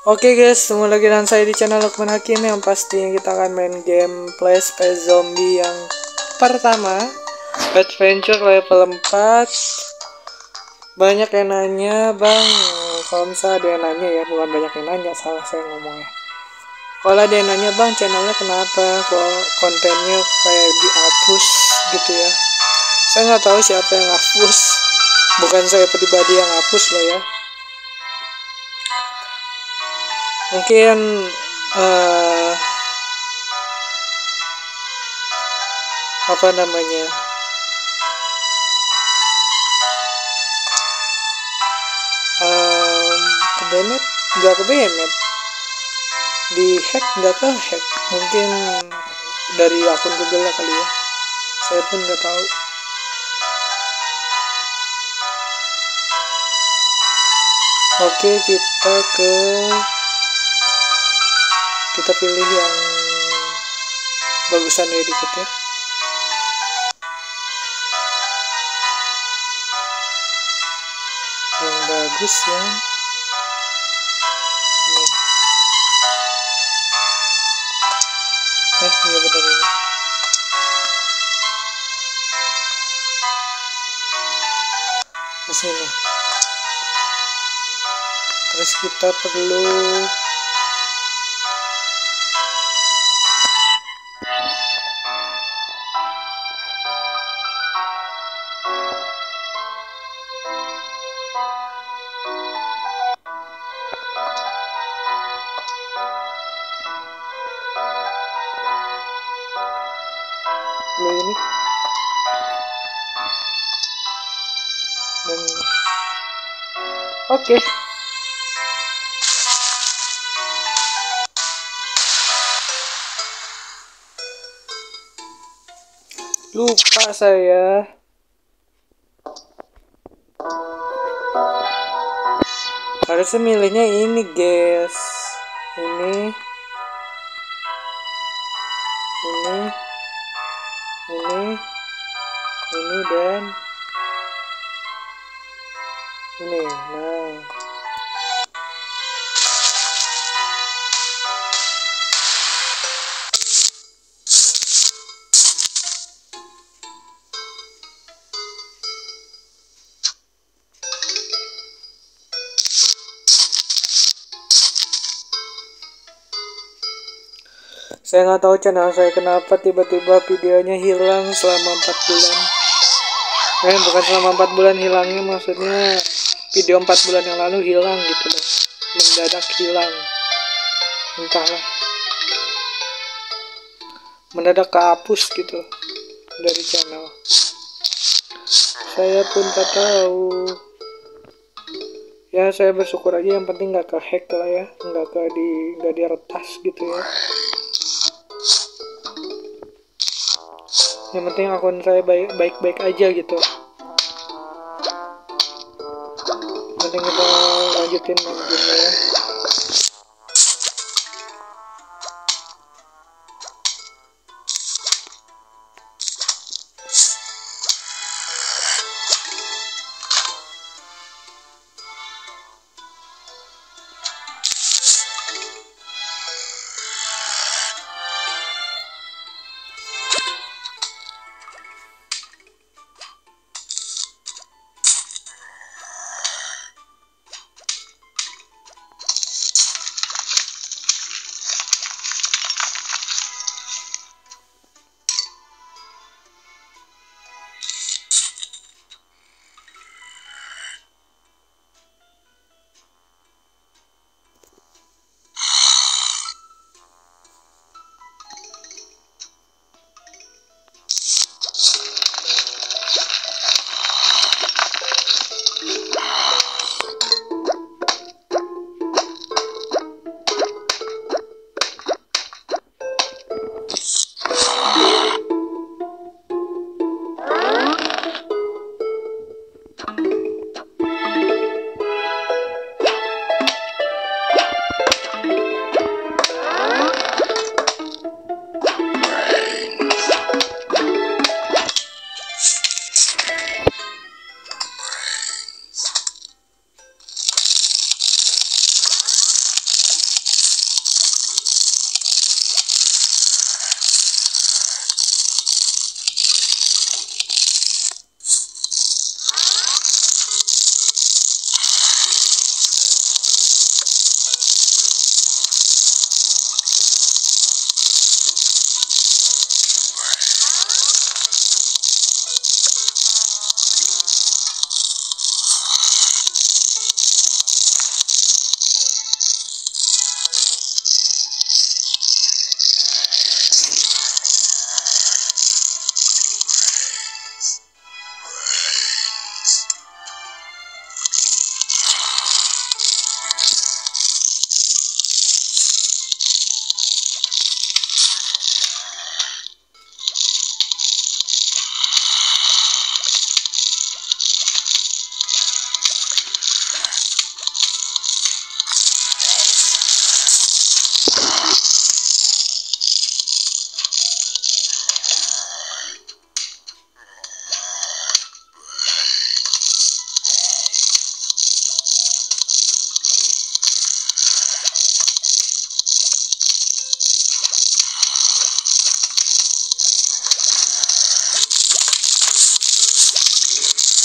Oke guys, ketemu lagi dengan saya di channel Lukman Hakim. Yang pastinya kita akan main gameplay Space Zombie yang pertama, Adventure level 4. Banyak yang nanya, bang, kalau misalnya ada yang nanya ya, bukan banyak yang nanya, salah saya ngomongnya. Kalau ada yang nanya, bang, channelnya kenapa kok kontennya kayak dihapus gitu ya. Saya nggak tahu siapa yang hapus, bukan saya pribadi yang hapus loh ya. Mungkin apa namanya, kebenet nggak kebenet, di hack nggak ke hack, mungkin dari akun Google kali ya, saya pun nggak tahu. Oke, kita pilih yang bagusan ya dikit ya. Yang bagus ya. Iya benar ini. Di sini. Terus kita perlu ini dan oke. Lupa saya. Harusnya milihnya ini guys. Ini dan ini. Nah, saya nggak tahu channel saya kenapa tiba-tiba videonya hilang selama 4 bulan. Bukan selama 4 bulan hilangnya, maksudnya video 4 bulan yang lalu hilang gitu loh, mendadak hilang, entahlah, mendadak kehapus gitu dari channel. Saya pun tak tahu ya. Saya bersyukur aja, yang penting nggak ke hack lah ya, nggak diretas gitu ya. Yang penting akun saya baik-baik aja gitu. Penting kita lanjutin main game ya.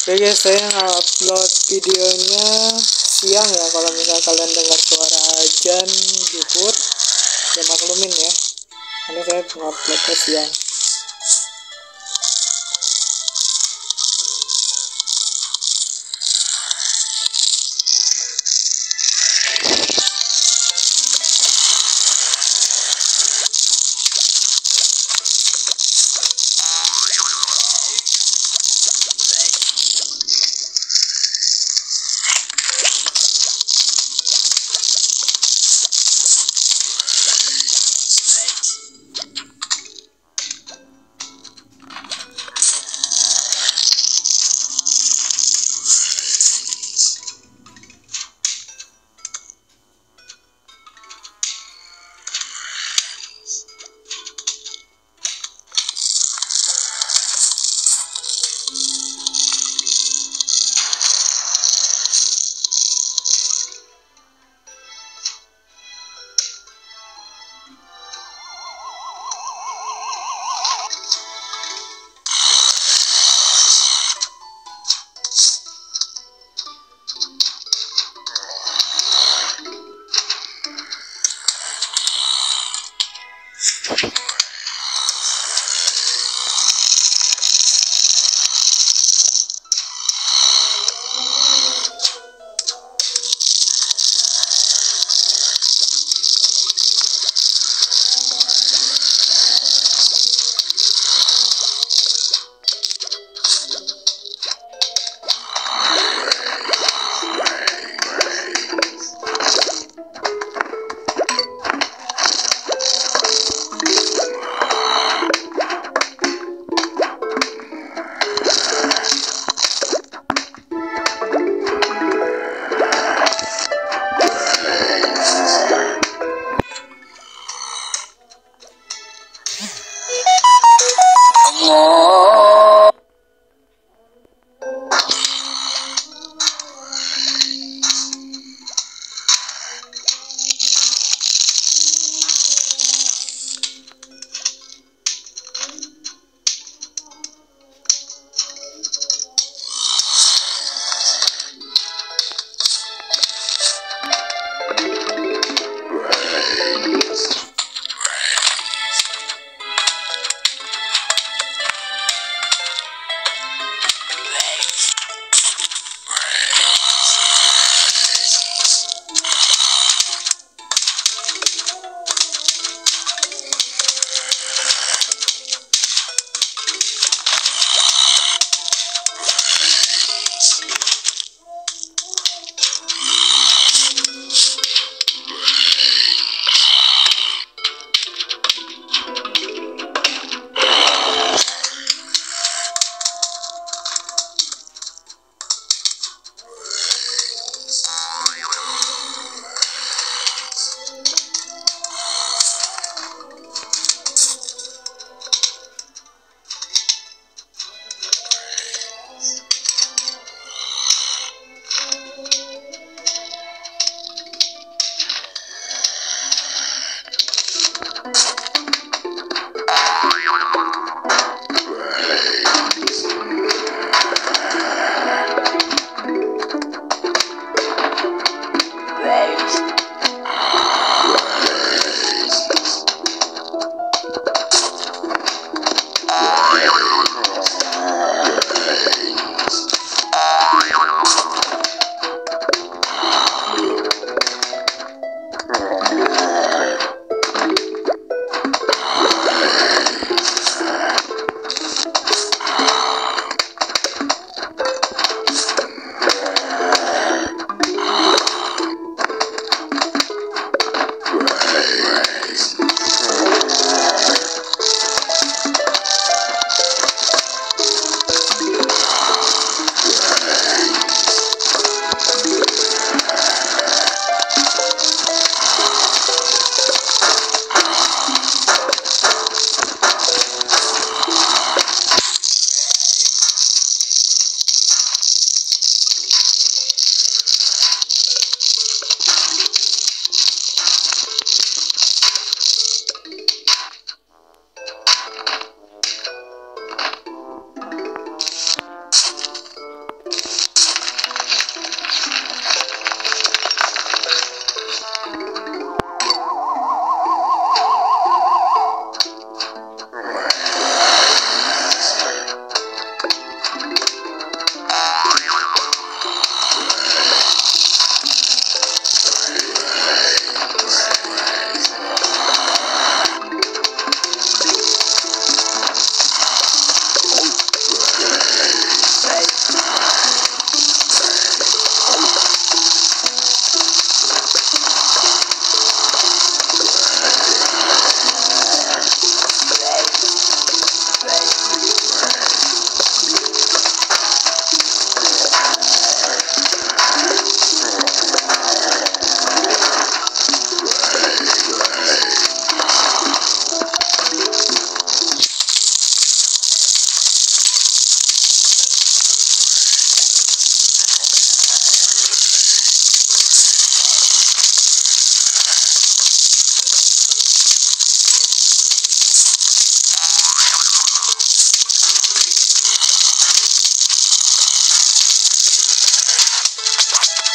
Oke guys, saya upload videonya siang ya. Kalau misalnya kalian dengar suara azan zuhur, ya maklumin ya, karena saya uploadnya siang.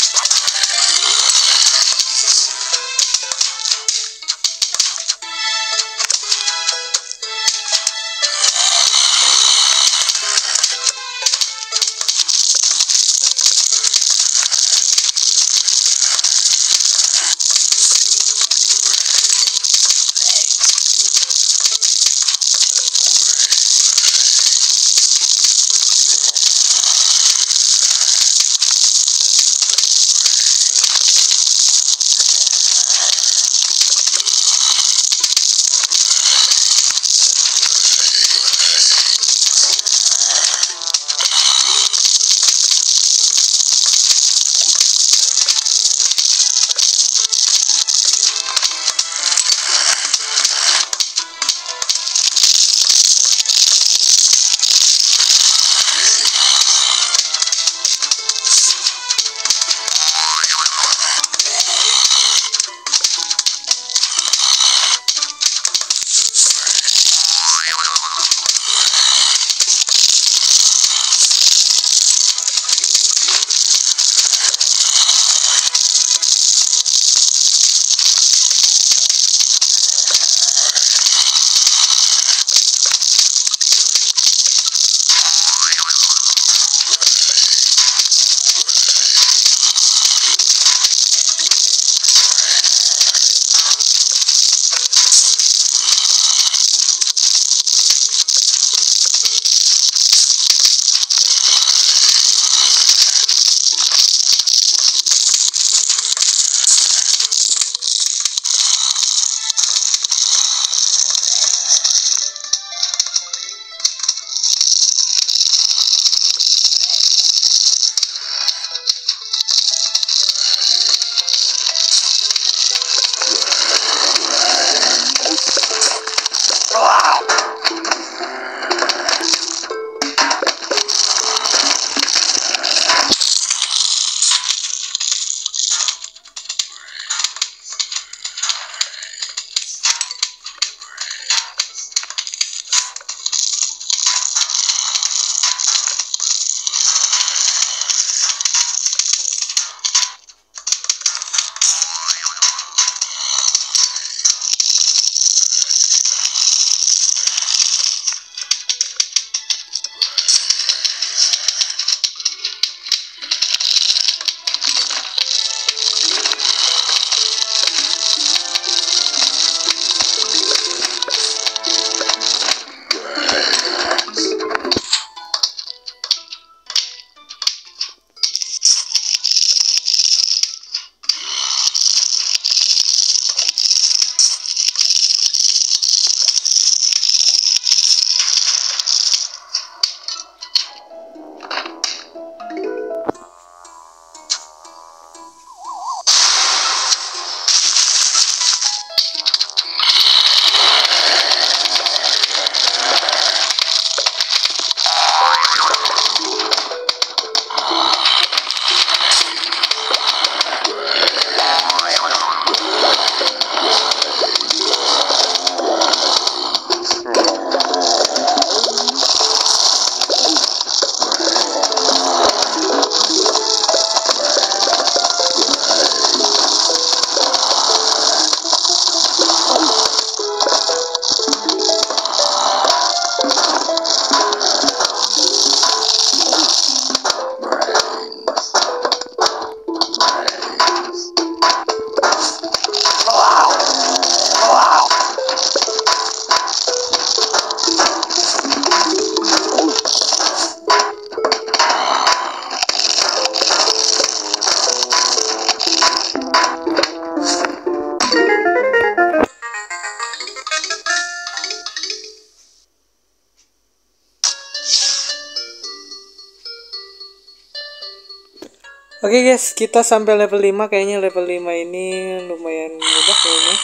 Oke guys, kita sampai level 5. Kayaknya level 5 ini lumayan mudah kayaknya.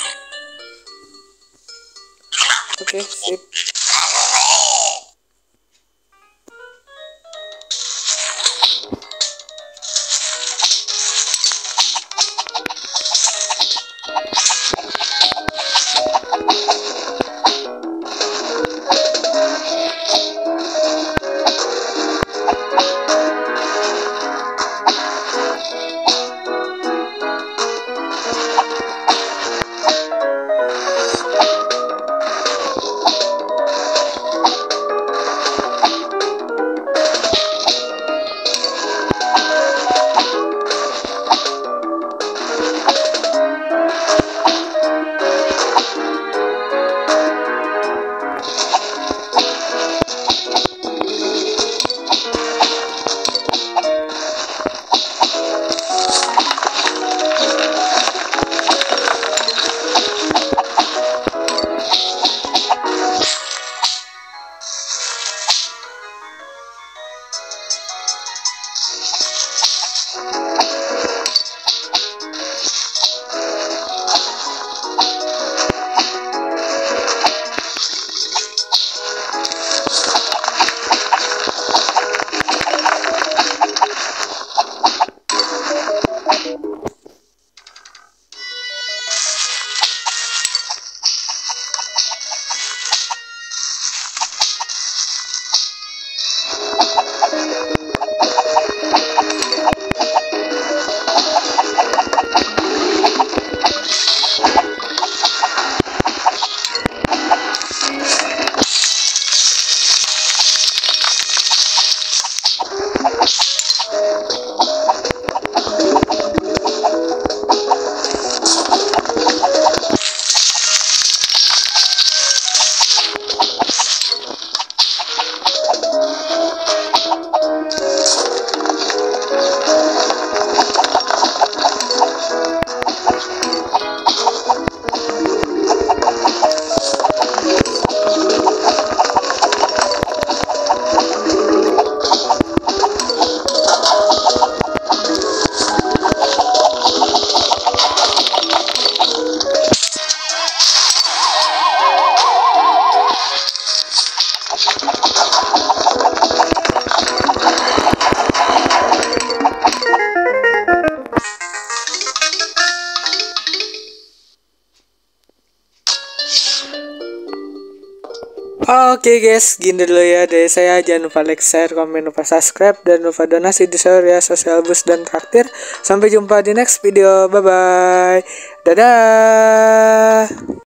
Oke, sip. Oke guys, gini dulu ya dari saya. Jangan lupa like, share, komen, lupa subscribe, dan lupa donasi di ya sosial bus dan traktir. Sampai jumpa di next video. Bye bye. Dadah.